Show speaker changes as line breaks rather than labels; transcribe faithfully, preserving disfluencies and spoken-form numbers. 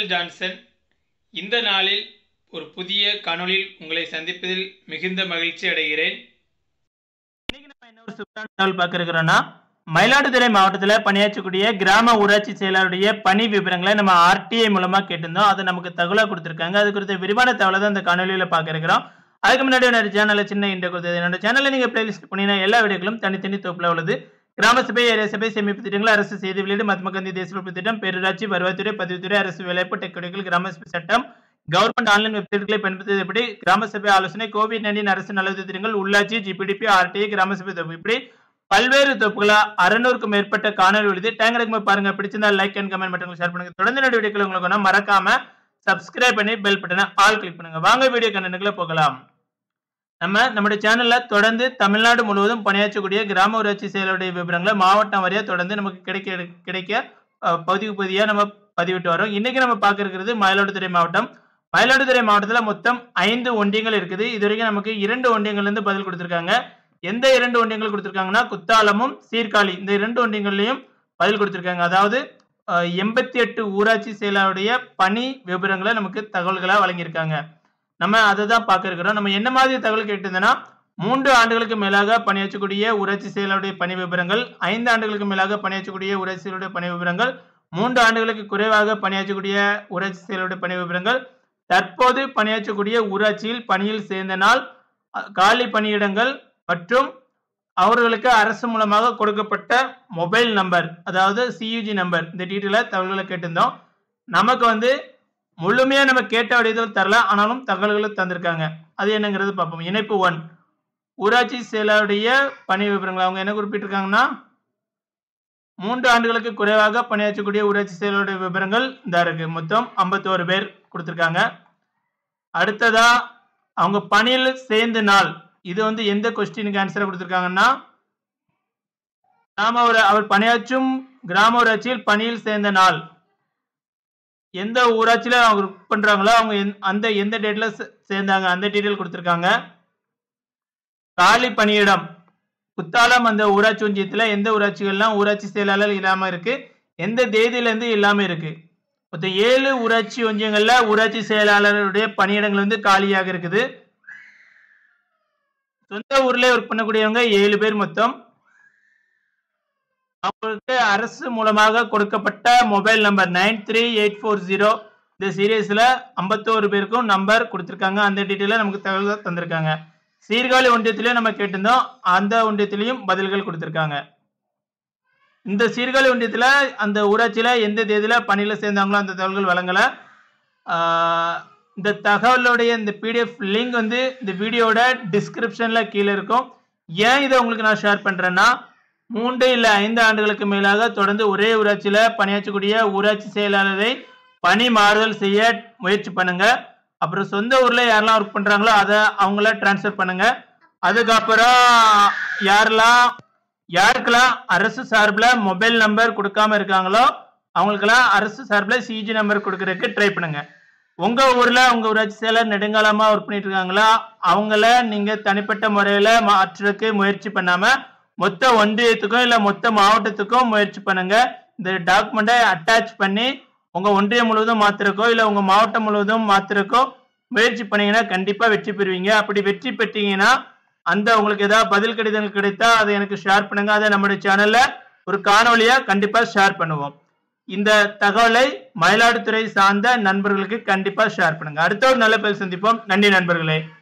Michael Johnson. இந்த நாளில் ஒரு புதிய காணொளியில் உங்களை சந்திப்பதில் மிகுந்த மகிழ்ச்சி அடைகிறேன். இன்னைக்கு நம்ம என்ன ஒரு சூப்பரான தகவல் பார்க்க இருக்கிறோம்னா, மயிலாடுதுறை மாவட்டத்தில் பணியாற்றக்கூடிய கிராம ஊராட்சி செயலாளருடைய பணி விவரங்களை நம்ம ஆர்டிஐ மூலமா கேட்டிருந்தோம். அதை நமக்கு தகவலாக கொடுத்துருக்காங்க. அது குறித்த விரிவான தகவலை தான் இந்த காணொலியில் பார்க்க இருக்கிறோம். அதுக்கு முன்னாடி என்னோட சேனலில் சின்ன இன்ட்ரோ கொடுத்தது. என்னோட சேனலில் நீங்கள் பிளேலிஸ்ட் பண்ணினா எல்லா வீடியோக்களும் தனித்தனி தொகுப்பில் உள்ளது. கிராம சபை, ஏரியா சபை, சேமிப்பு திட்டங்கள், அரசு செய்தி வெளியீடு, மகாத்மா காந்தி தேசிய உறுப்பு திட்டம், பேரூராட்சி, வருவாய்த்துறை, பதிவுத்துறை, அரசு வேலைவாய்ப்பு, டெக்னிக்கல், கிராம சபை சட்டம், கவர்மெண்ட் ஆன்லைன் வெப்சைட்களை பயன்படுத்துவது எப்படி, கிராம சபை ஆலோசனை, கோவிட் நைன்டீன் அரசு நலவுதவி திட்டங்கள், உள்ளாட்சி, ஜிபிடிபி, ஆர்டிஐ, கிராம சபை தொகுப்பு, இப்படி பல்வேறு தொகுப்புகளா அறுநூறுக்கும் மேற்பட்ட காணொலி உள்ளது. டைம் கிடைக்கும் பாருங்க. பிடிச்சிருந்தா like and comment button share பண்ணுங்க. தொடர்ந்து என்னோட வீடியோக்கள் உங்களுக்கு மறக்காம சப்ஸ்கிரைப் பண்ணி பெல் பட்டனை ஆல் கிளிக் பண்ணுங்க. வாங்க வீடியோ கண்டென்ட்குள்ள போகலாம். நம்ம நம்முடைய சேனல்ல தொடர்ந்து தமிழ்நாடு முழுவதும் பணியாற்றக்கூடிய கிராம ஊராட்சி செயலருடைய விவரங்களை மாவட்டம் வரையா தொடர்ந்து நமக்கு கிடைக்க கிடைக்க பகுதிக்கு பகுதியா நம்ம பதிவிட்டு வரோம். இன்னைக்கு நம்ம பார்க்க இருக்கிறது மயிலாடுதுறை மாவட்டம். மயிலாடுதுறை மாவட்டத்தில் மொத்தம் ஐந்து ஒன்றியங்கள் இருக்குது. இது வரைக்கும் நமக்கு இரண்டு ஒன்றியங்கள்ல இருந்து பதில் கொடுத்திருக்காங்க. எந்த இரண்டு ஒன்றியங்கள் கொடுத்திருக்காங்கன்னா, குத்தாலமும் சீர்காழி, இந்த இரண்டு ஒன்றியங்கள்லையும் பதில் கொடுத்திருக்காங்க. அதாவது எண்பத்தி எட்டு ஊராட்சி செயலாளருடைய பணி விவரங்களை நமக்கு தகவல்களா வழங்கியிருக்காங்க. நம்ம அதை தான் பார்க்க இருக்கிறோம். நம்ம என்ன மாதிரி தகவல் கேட்டிருந்தோம்னா, மூன்று ஆண்டுகளுக்கு மேலாக பணியாற்றக்கூடிய ஊராட்சி செயலாளருடைய பணி விவரங்கள், ஐந்து ஆண்டுகளுக்கு மேலாக பணியாற்றக்கூடிய ஊராட்சி செயலாளருடைய பணி விவரங்கள், மூன்று ஆண்டுகளுக்கு குறைவாக பணியாற்றக்கூடிய ஊராட்சி செயலாளருடைய பணி விவரங்கள், தற்போது பணியாற்றக்கூடிய ஊராட்சியில் பணியில் சேர்ந்த நாள், காலி பணியிடங்கள் மற்றும் அவர்களுக்கு அரசு மூலமாக கொடுக்கப்பட்ட மொபைல் நம்பர், அதாவது சியூஜி நம்பர், இந்த டீட்டெயில தகவல்களை கேட்டிருந்தோம். நமக்கு வந்து முழுமையா நம்ம கேட்ட வடிவத்தில் தரல, ஆனாலும் தகவல்களை தந்திருக்காங்க. அது என்னங்கிறது பார்ப்போம். இணைப்பு ஒன், ஊராட்சி செயலாளருடைய பணி விவரங்கள். அவங்க என்ன குறிப்பிட்டிருக்காங்கன்னா, மூன்று ஆண்டுகளுக்கு குறைவாக பணியாற்றக்கூடிய ஊராட்சி செயலாளருடைய விவரங்கள் இந்த இருக்கு. மொத்தம் ஐம்பத்தி ஒரு பேர் கொடுத்திருக்காங்க. அடுத்ததா அவங்க பணியில் சேர்ந்த நாள், இது வந்து எந்த கொஸ்டினுக்கு ஆன்சரை கொடுத்திருக்காங்கன்னா, கிராம அவர் பணியாற்றும் கிராம ஊராட்சியில் பணியில் சேர்ந்த நாள், எந்த ஊராட்சியில அவங்க ஒர்க் பண்றாங்களோ அவங்க அந்த எந்த டேட்ல சேர்ந்தாங்க அந்த டீடைல் கொடுத்திருக்காங்க. காலி பணியிடம், குத்தாலம் அந்த ஊராட்சி ஒன்றியத்துல எந்த ஊராட்சிகள்லாம் ஊராட்சி செயலாளர் இல்லாம இருக்கு, எந்த தேதியில இருந்து இல்லாம இருக்கு. மொத்தம் ஏழு ஊராட்சி ஒன்றியங்கள்ல ஊராட்சி செயலாளருடைய பணியிடங்கள் வந்து காலியாக இருக்குது. சொந்த ஊர்ல ஒர்க் பண்ணக்கூடியவங்க ஏழு பேர் மொத்தம். அவங்களுக்கு அரசு மூலமாக கொடுக்கப்பட்ட mobile number nine three eight four zero, இந்த சீரியஸ்ல ஐம்பத்தோரு பேருக்கும் நம்பர் கொடுத்திருக்காங்க. அந்த டீட்டெயில நமக்கு தகவல் தந்திருக்காங்க. சீர்காழி ஒன்றியத்திலையும் நம்ம கேட்டிருந்தோம், அந்த ஒன்றியத்திலையும் பதில்கள் கொடுத்திருக்காங்க. இந்த சீர்காழி ஒன்றியத்துல அந்த ஊராட்சியில எந்த தேதியில பணியில சேர்ந்தாங்களோ அந்த தகவல்கள் வழங்கல. இந்த தகவலுடைய இந்த பிடிஎஃப் லிங்க் வந்து இந்த வீடியோட டிஸ்கிரிப்ஷன்ல கீழே இருக்கும். ஏன் இதை உங்களுக்கு நான் ஷேர் பண்றேன்னா, மூன்று இல்ல ஐந்து ஆண்டுகளுக்கு மேலாக தொடர்ந்து ஒரே ஊராட்சியில பணியாற்றக்கூடிய ஊராட்சி செயலாளரை பணி மாறுதல் செய்ய முயற்சி பண்ணுங்க. அப்புறம் சொந்த ஊர்ல யாரெல்லாம் ஒர்க் பண்றாங்களோ அதை அவங்கள டிரான்ஸ்ஃபர் பண்ணுங்க. அதுக்கப்புறம் யாரெல்லாம் யாருக்கெல்லாம் அரசு சார்பில் மொபைல் நம்பர் கொடுக்காம இருக்காங்களோ அவங்களுக்கெல்லாம் அரசு சார்பில் சிஜி நம்பர் கொடுக்கறதுக்கு ட்ரை பண்ணுங்க. உங்க ஊர்ல உங்க ஊராட்சி செயலர் நெடுங்காலமா ஒர்க் பண்ணிட்டு இருக்காங்களா, அவங்கள நீங்க தனிப்பட்ட முறையில மாற்றுறதுக்கு முயற்சி பண்ணாம மொத்த ஒன்றியத்துக்கும் இல்ல மொத்த மாவட்டத்துக்கும் முயற்சி பண்ணுங்க. இந்த டாக்குமெண்ட்டை அட்டாச் பண்ணி உங்க ஒன்றியம் முழுவதும் மாத்திரக்கோ இல்ல உங்க மாவட்டம் முழுவதும் மாத்திரக்கோ முயற்சி பண்ணீங்கன்னா கண்டிப்பா வெற்றி பெறுவீங்க. அப்படி வெற்றி பெற்றீங்கன்னா அந்த உங்களுக்கு ஏதாவது பதில் கடிதங்கள் கிடைத்தா அதை எனக்கு ஷேர் பண்ணுங்க. அதை நம்முடைய சேனல்ல ஒரு காணொலியா கண்டிப்பா ஷேர் பண்ணுவோம். இந்த தகவலை மயிலாடுதுறை சார்ந்த நண்பர்களுக்கு கண்டிப்பா ஷேர் பண்ணுங்க. அடுத்த ஒரு நல்ல பேர் சந்திப்போம். நன்றி நண்பர்களே.